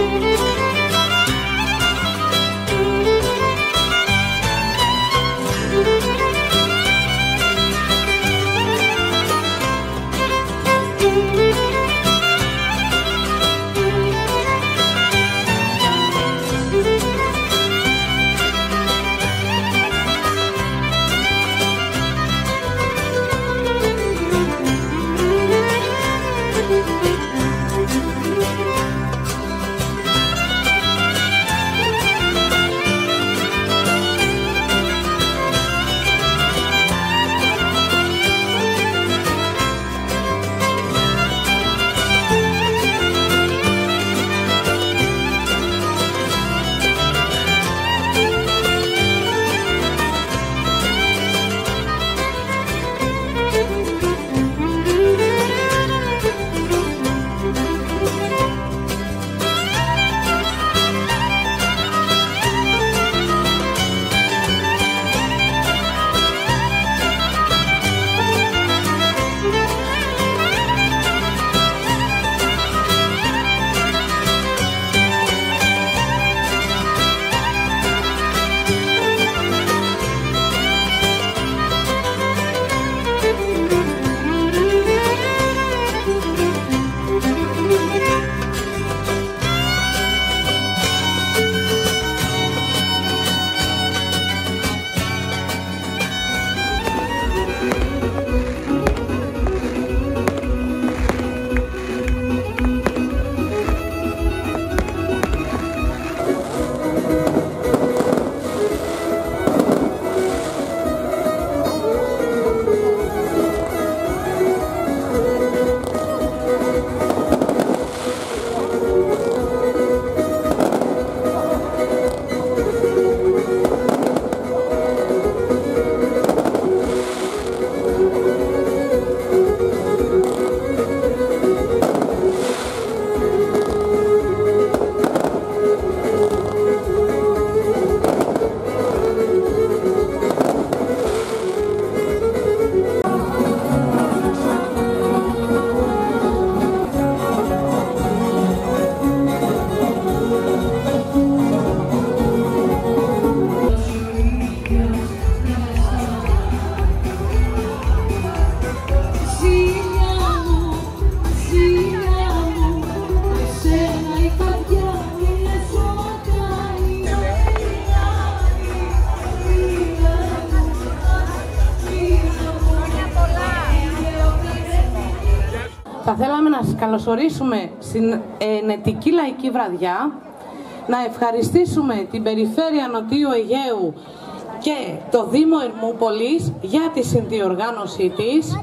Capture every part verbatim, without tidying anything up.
Θα θέλαμε να σας καλωσορίσουμε στην Ενετική Λαϊκή Βραδιά, να ευχαριστήσουμε την Περιφέρεια Νοτιού Αιγαίου και το Δήμο Ερμούπολης για τη συνδιοργάνωσή της,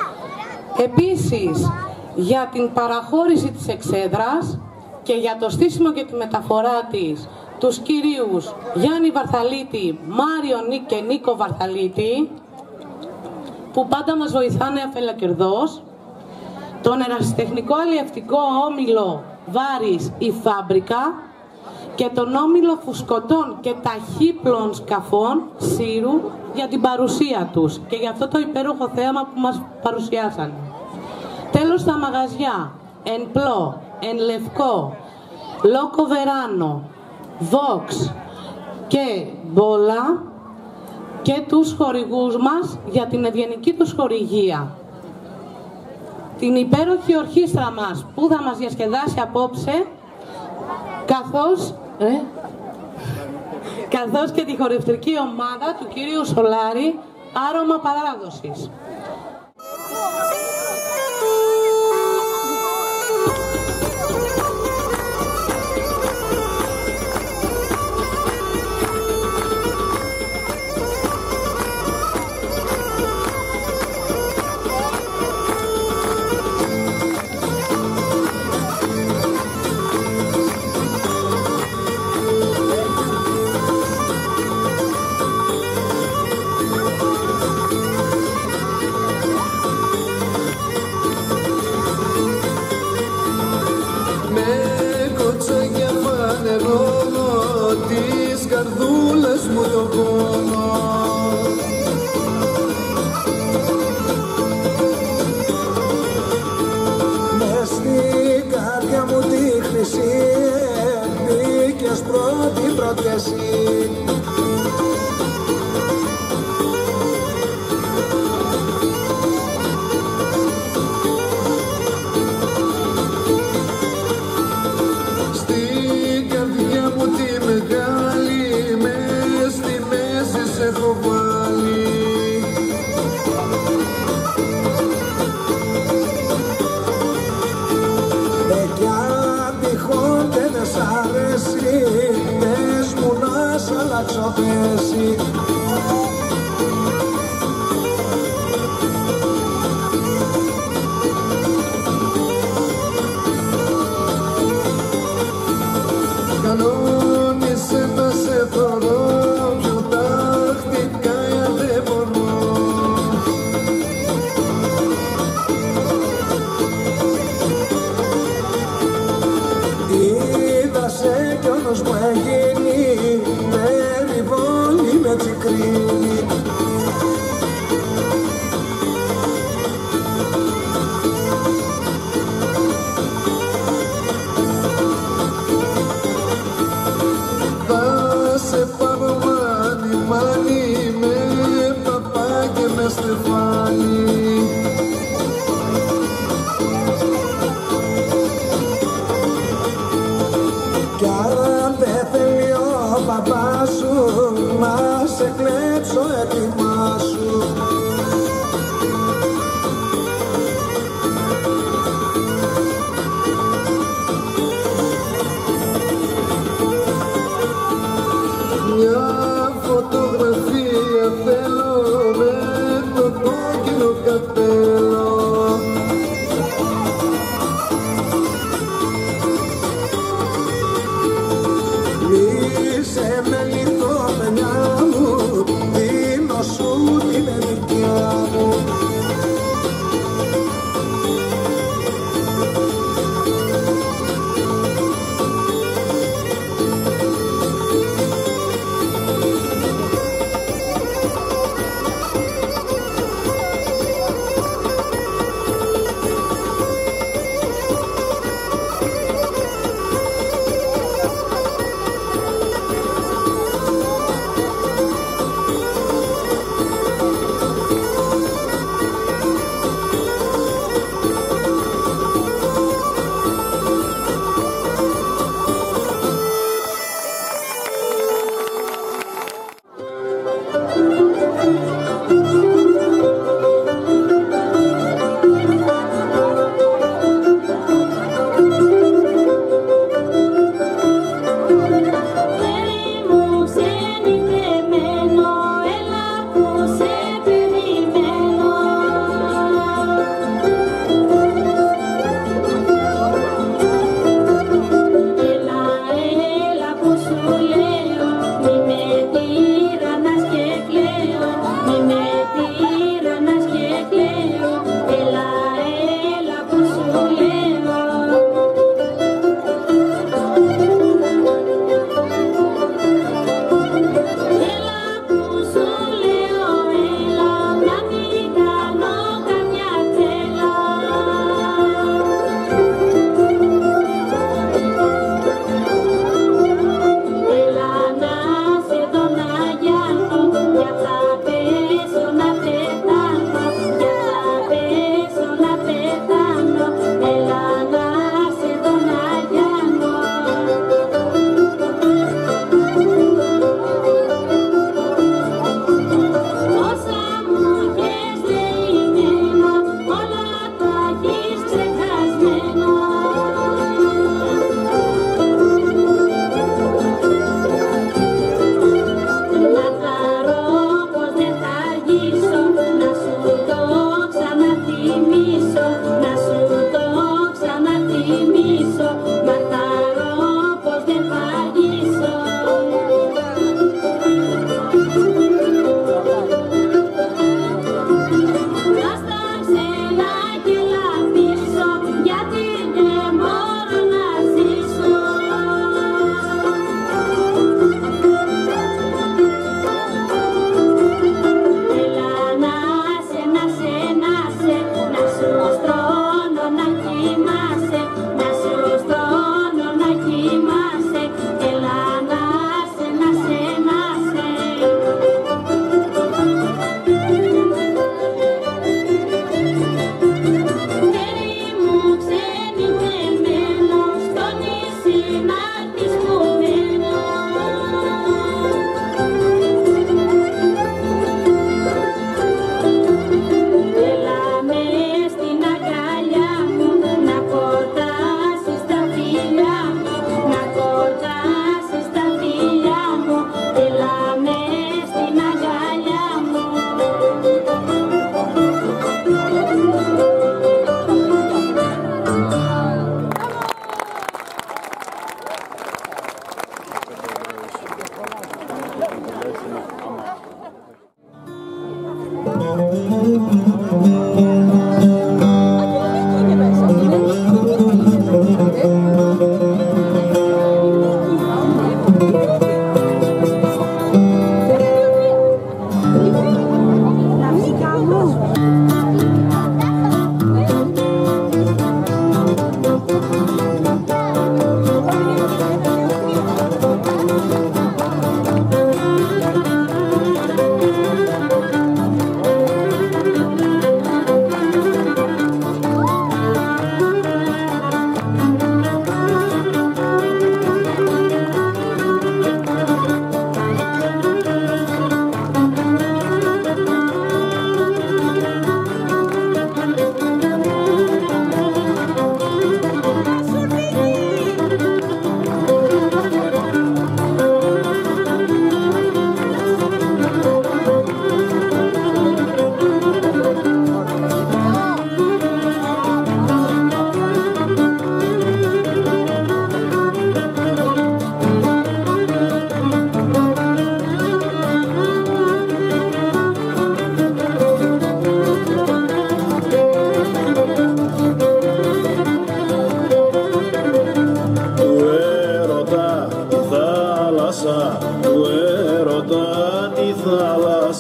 επίσης για την παραχώρηση της εξέδρας και για το στήσιμο και τη μεταφορά της τους κυρίους Γιάννη Βαρθαλίτη, Μάριο και Νίκο Βαρθαλίτη, που πάντα μας βοηθάνε αφελακερδώς, τον ερασιτεχνικό αλλιευτικό όμιλο Βάρης η Φάμπρικα και τον όμιλο φουσκωτών και ταχύπλων σκαφών Σύρου για την παρουσία τους και για αυτό το υπέροχο θέαμα που μας παρουσιάσαν. Τέλος, τα μαγαζιά Εν Πλώ, Εν Λευκό, Λόκο Βεράνο, Vox και Μπόλα και τους χορηγούς μας για την ευγενική τους χορηγία. Την υπέροχη ορχήστρα μας που θα μας διασκεδάσει απόψε, καθώς, ε, καθώς και τη χορευτική ομάδα του κυρίου Σολάρη, Άρωμα Παράδοσης. Τις καρδούλες μου το πόνο, μες στην καρδιά μου τη χρυσή κι εσύ. Στην καρδιά μου τη μεγάλη μες στη μέση σε έχω βάλει. Κι αν τυχόν και δεν σ' αρέσει, πες μου να σ' αλλάξω θέση. Κανόνισε να σε θωρώ, πιο τακτικά δεν μπορώ. Είδασε κι όλος μου έγινε, περιβόλη με τσικρίνει. Θα σε πάρω μάνι, μάνι, με παπά και με στεφάνι. Κι αν δεν θέλει ο παπάς σου, να σε κλέψω έτοιμά σου. Μια φωτογραφία θέλω με το κόκκινο καπέλο. Είσαι με λιτό παιδιά μου, δίνω σου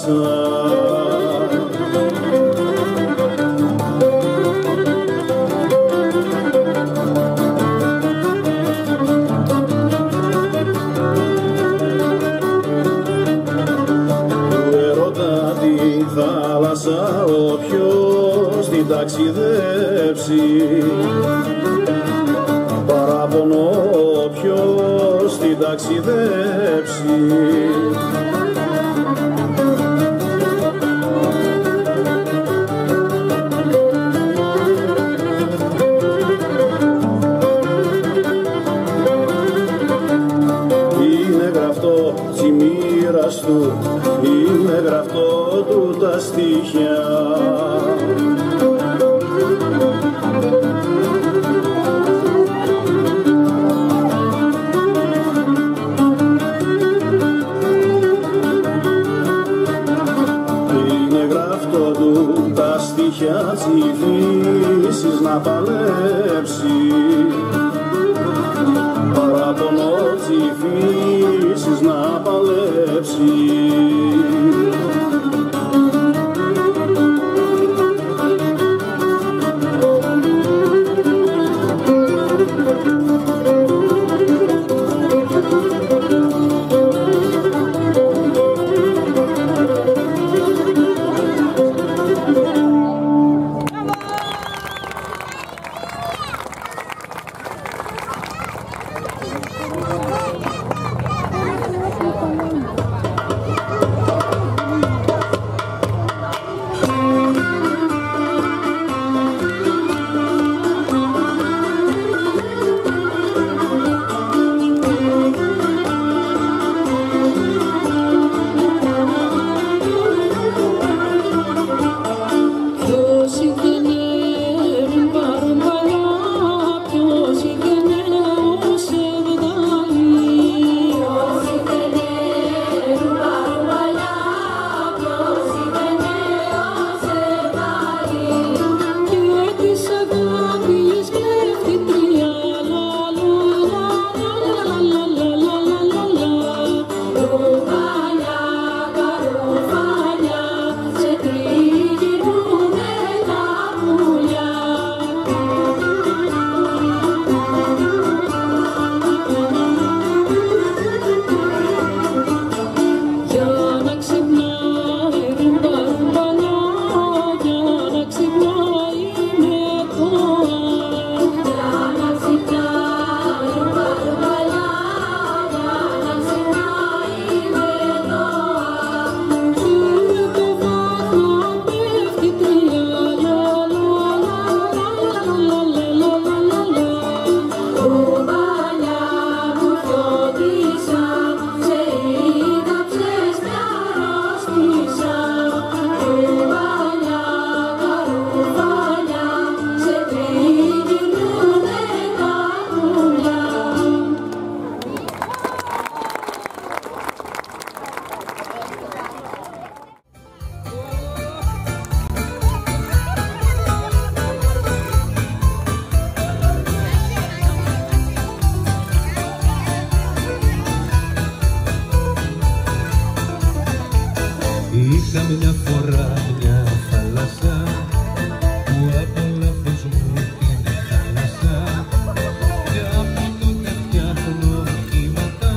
θάλασσα όποιος την ταξιδέψει, παράπονο όποιος την ταξιδέψει. Είναι γραφτό της μοίρας του, είναι γραφτό του τα στοιχεία. Είναι γραφτό του τα στοιχεία της φύσης να παλέψει, παράπονο της φύσης να παλέψει. Είχα μια φορά μια θάλασσα που από λάθος μου την χάλασα, και από τότε φτιάχνω κύματα,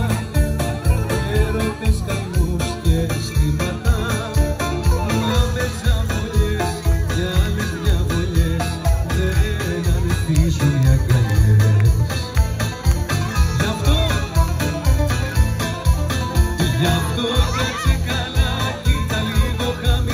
έρωτες, καημούς και αισθήματα. Μα με ζαβολιές και άλλες διαβολιές δεν ανθίζουν οι αγκαλιές. Γι' αυτό, γι' αυτό έτσι καλά κοίτα λίγο χαμηλά.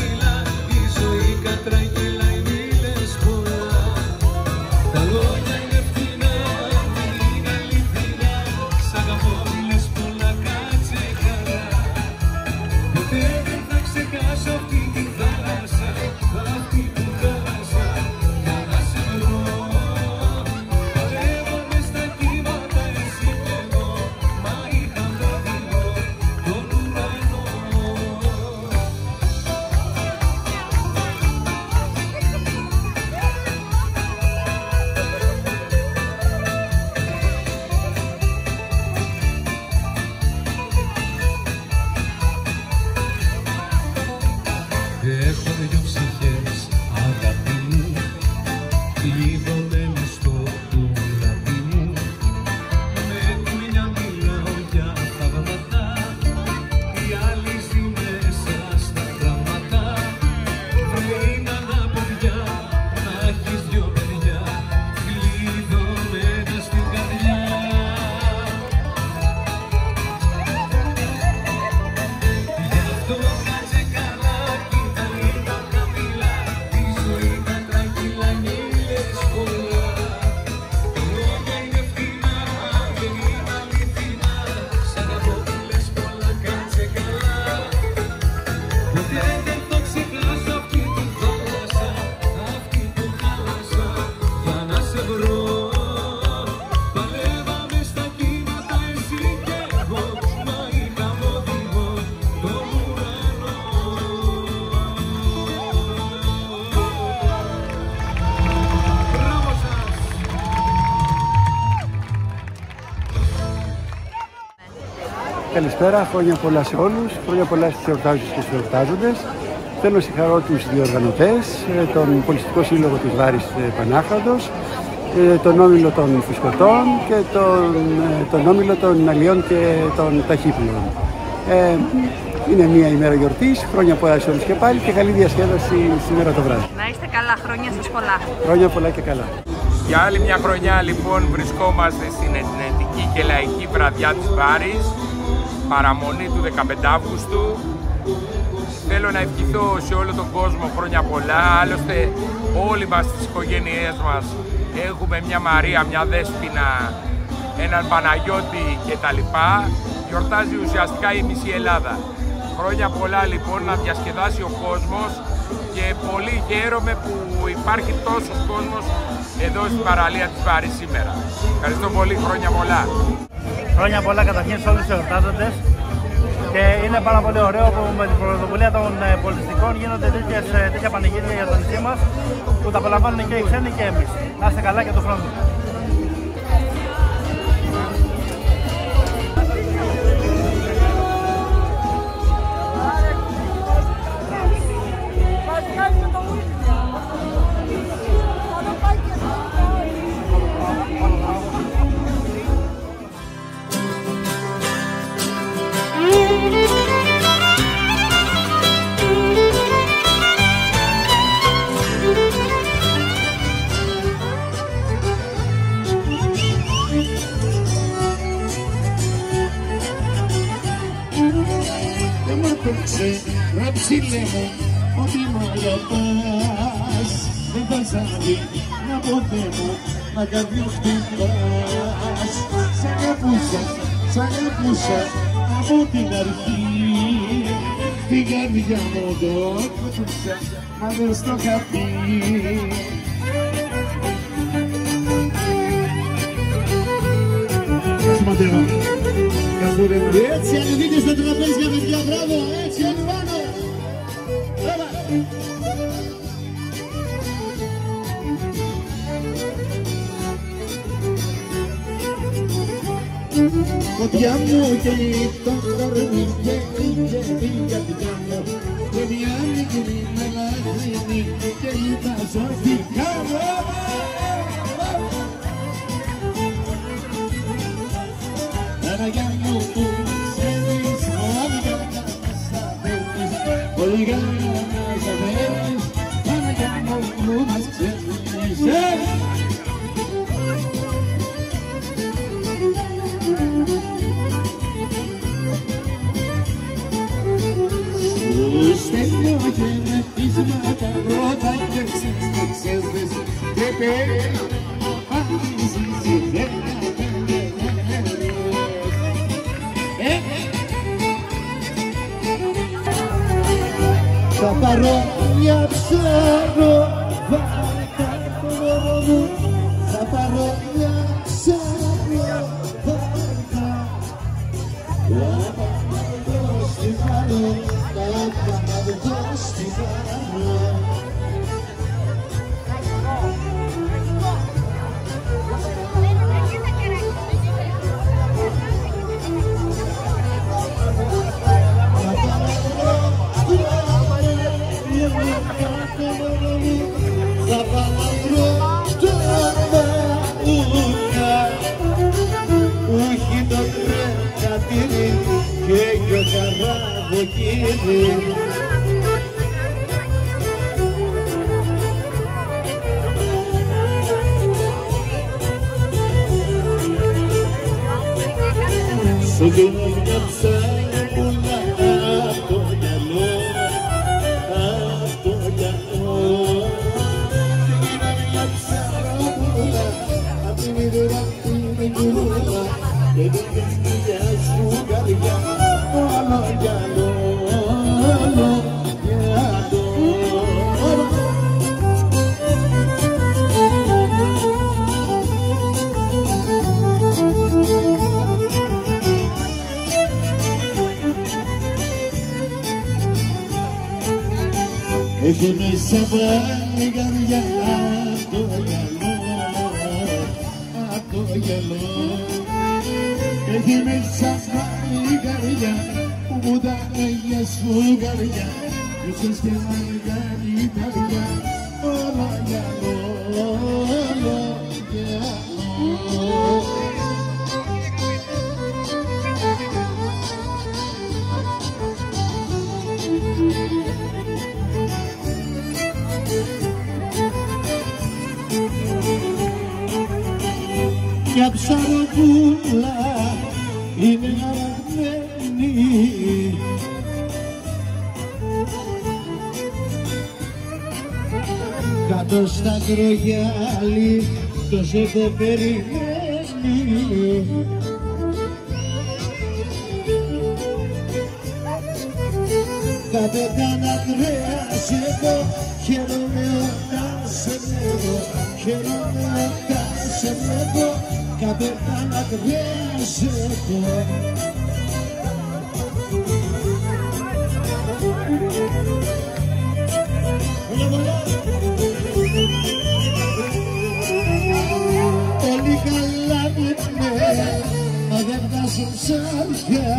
Καλησπέρα, χρόνια πολλά σε όλους, χρόνια πολλά στους εορτάζοντες και στους εορτάζοντες. Θέλω να συγχαρώ τους διοργανωτές, τον Πολιστικό Σύλλογο της Βάρης Πανάχραντος, τον Όμιλο των Φουσκωτών και τον, τον Όμιλο των Αλλιών και των Ταχύπλων. Ε, είναι μια ημέρα γιορτής, χρόνια πολλά σε όλους και πάλι και καλή διασκέδαση σήμερα το βράδυ. Να είστε καλά, χρόνια σας πολλά. Χρόνια πολλά και καλά. Για άλλη μια χρονιά λοιπόν βρισκόμαστε στην Εθνική και Λαϊκή Βραδιά της Βάρης, παραμονή του δεκαπέντε Αυγούστου. Θέλω να ευχηθώ σε όλο τον κόσμο χρόνια πολλά, άλλωστε όλοι μας στις οικογένειές μας έχουμε μια Μαρία, μια Δέσποινα, έναν Παναγιώτη κτλ. Γιορτάζει ουσιαστικά η μισή Ελλάδα. Χρόνια πολλά λοιπόν, να διασκεδάσει ο κόσμος και πολύ χαίρομαι που υπάρχει τόσος κόσμος εδώ στην παραλία της Βάρης σήμερα. Ευχαριστώ πολύ, χρόνια πολλά. Χρόνια πολλά καταρχήν σε όλους τους εορτάζοντες και είναι πάρα πολύ ωραίο που με την πρωτοβουλία των πολιτιστικών γίνονται τέτοιες, τέτοια πανηγύρια για το νησί μας που τα απολαμβάνουν και οι ξένοι και εμείς. Να είστε καλά και του χρόνου. Ραψίλε μου, ότι μ' αγαπάς. Δεν θα ζάδι να ποτέ μου να καρδιούς χτυπάς. Σ' αγαπούσα, σ' αγαπούσα από την αρχή. Την καρδιά μου το κρατούσα, μα δεν στο είχα πει. Σωματεύω. Έτσι, αν δείτε στα τραπέζια, παιδιά, μπράβο, έτσι, όλοι πάνω. Φωτιά μου και το κορμί και η καρδιά μου και μια μικρή μελαγχολή και η παζωτικά μου. Παναγιά μου που ξέρεις, Παναγιά μας αδέρνεις, πολύ καλά μας αδέρνεις, Παναγιά μου που μας ξέρεις. Σου στέλνω και με πείσματα πρώτα και ξέσβες και πέρα απάντησης η χέρια. Θα πάρω μια ψάρο, βάλτε το νόμο μου. Θα πάρω μια ψάρο, βάλτε. Λάβα να δω στη χαρό, λάβα να δω στη χαρό. Σου δίνω μια ψάρα απ' το γυαλό, απ' το γυαλό. Σου δίνω μια ψάρα απ' την ιδέα την κουρούλα και την καρδιά σου καρδιά, όλο γυαλό, όλο γυαλό. Έχει μέσα πάλι καρδιά απ' το γυαλό, απ' το γυαλό. Έχει μέσα πάλι καρδιά που μου τα έγιες σου καρδιά ίσως και μεγάλη καρδιά όλα για όλα για μια ψαροπούλα είναι αραγμένη κάτω στα κρογιάλι τόσο το περιμένει καπετάν Ανδρέας εγώ χαίρομαι όταν σε βλέπω χαίρομαι όταν σε βλέπω καπετάν Ανδρέας εγώ όλοι καλά είναι μα δεν βγάζουν ψάρια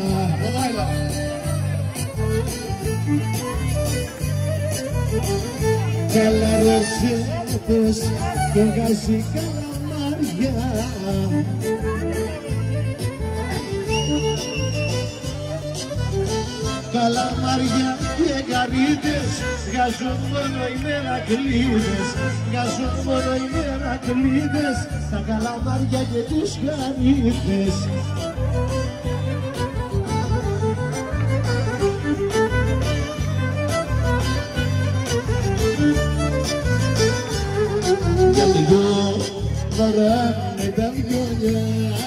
καλαροσέτες και βγάζει καλαμάρια καλαμάρια και γαρίδες βγάζουν μόνο οι μερακλείδες βγάζουν μόνο οι μερακλείδες τα καλαμάρια και τις γαρίδες για δυο βαράνε τα βιολιά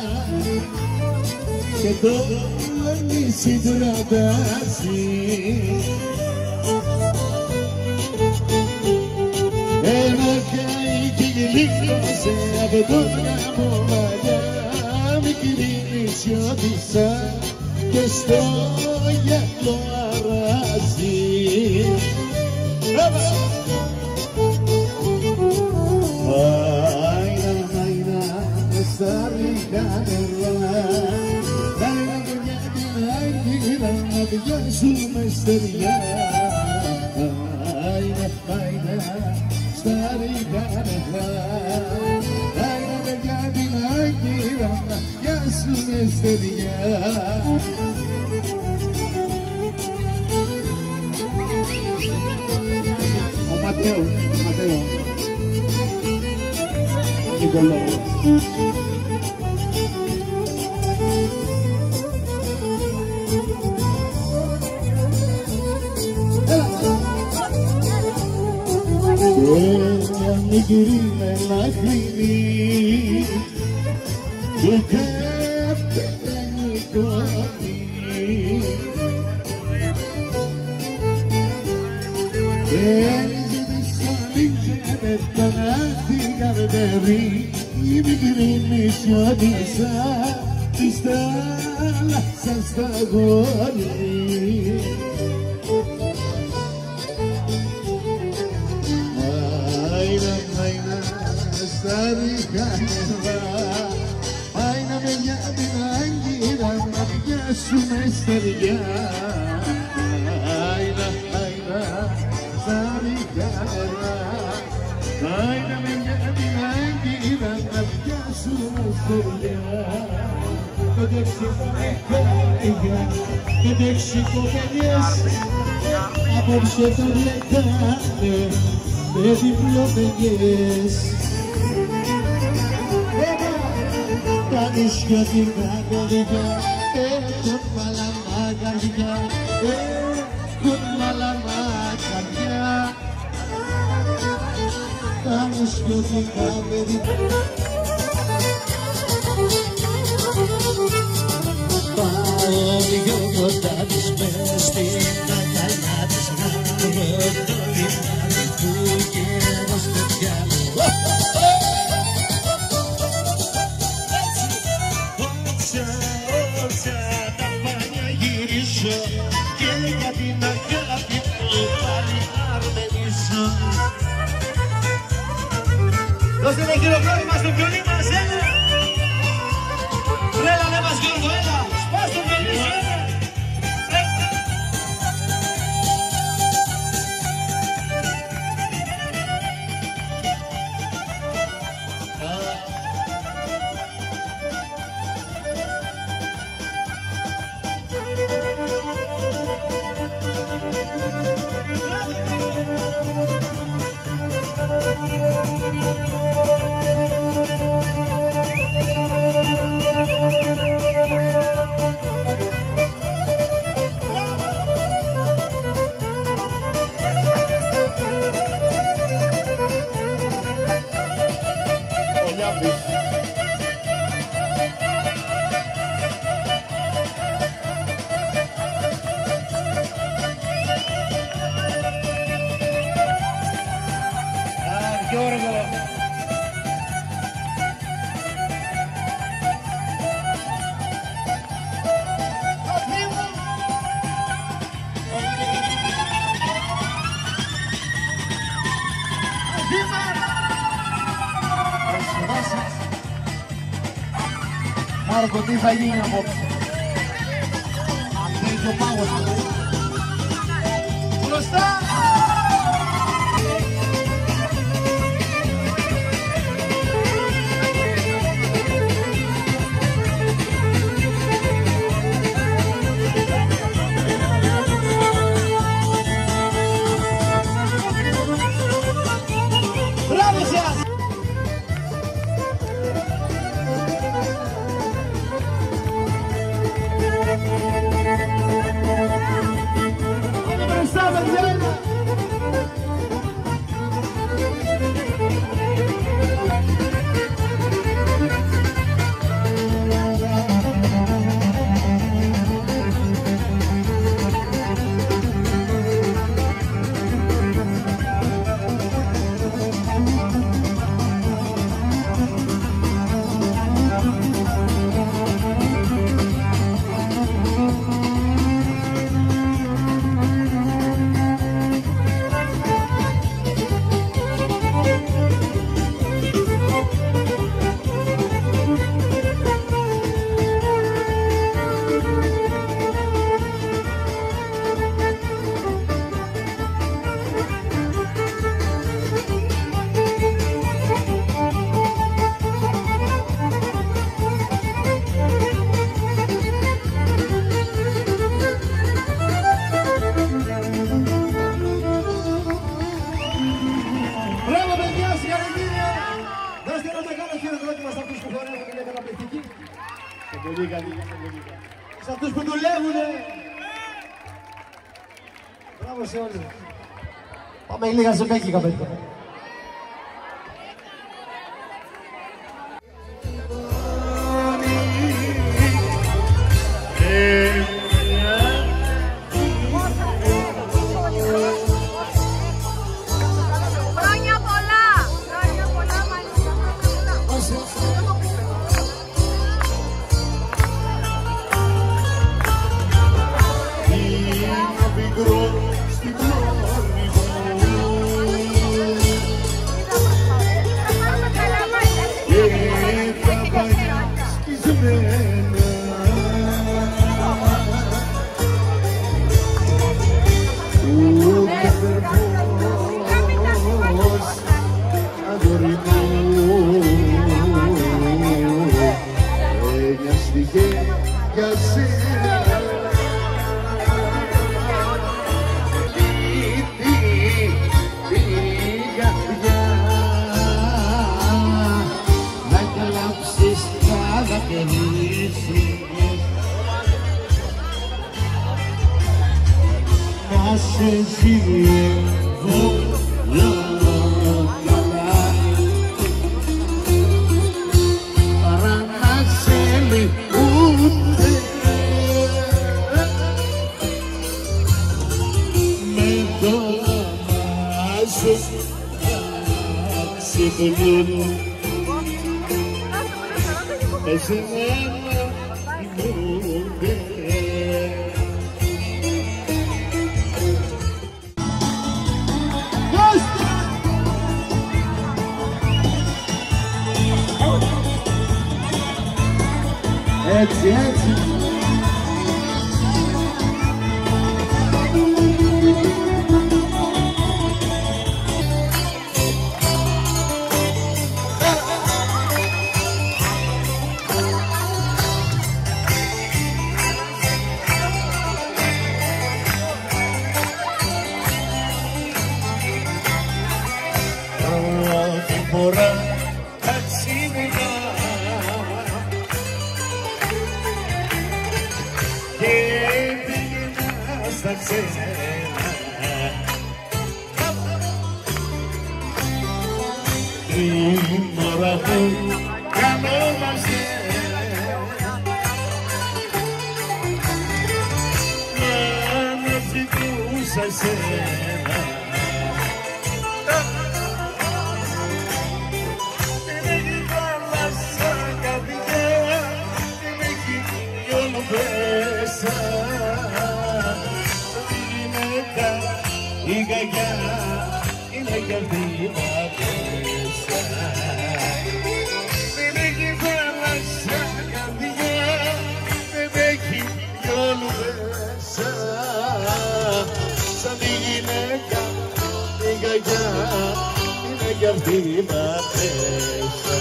και το νησί τραβάζει ένα καεί και γλύκωσε από τον γάμο μαλλιά μικρή νησιώτισσα και στο γυαλό αράζει Άινα, άινα, στα ρηχά νερά Άινα, παιδιά, την άινα, να πιάσουμε στεριά Άινα, άινα, στα ρηχά νερά Άινα, παιδιά, την άινα, να πιάσουμε στεριά Ο Ματέο, ο Ματέο Νικολόπουλος. Και μια μικρή μελαχρινή του καπετάνι κόρη με τον άχτη καρδερή η μικρή νησιώτισσα της θάλασσας στα γόνι Άινα, άινα, στα ρηχά νερά Άινα, παιδιά, την άγκυρα να πιάσουμε στεριά Άινα, άινα, στα ρηχά νερά Άινα με μια την άγκυρα να πιάσουμε στεριά Το τεξικοπαίγια, το τεξικοπαίγιες απόψε το λεκάνε με διπλοπαίγιες Τα νησιωτικά παιδιά έχουν μαλαμά καρδιά έχουν μαλαμά καρδιά Τα νησιωτικά παιδιά Πάω δυο κοντά τους μες στην αγκαλιά της να βρω το λιμάνι που καιρός παιδιά Όσα, όσα τα πάνια γυρίσω και για την αγάπη μου πάλι αρμενίσω Δώστε το χειροκρότημα στο βιολί μας, έλα! Έλα, ναι μας Γιώργο, έλα! Σπάς το βιολί σου! Μάρκο, τι θα γίνει απόψε. Αντέχει ο πάγος. Μπροστά! Μπράβο σας! Σε αυτούς που δουλεύουνε. Μπράβο σε όλους. Πάμε λίγα σε μπέκικα, παιδιά. Χρόνια πολλά! Χρόνια πολλά, μάλιστα. Έτσι, έτσι. Πρώτη φορά ταξίδευα και πήγαινα στα ξένα. Την ώρα μου σένα. Δεν έχει θάλασσα καρδιά, δεν έχει όλο μέσα. Η γυναίκα, η γαγιά, είναι κι αυτή μέσα. Δεν έχει θάλασσα καρδιά, δεν έχει όλο μέσα. Σαν τη γυναίκα, η γαγιά, είναι κι αυτή μέσα.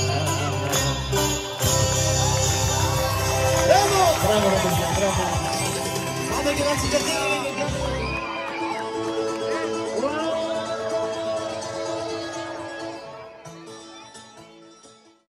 Μπράβο ρε παιδιά, μπράβο. Πάμε και να τσικατήρι.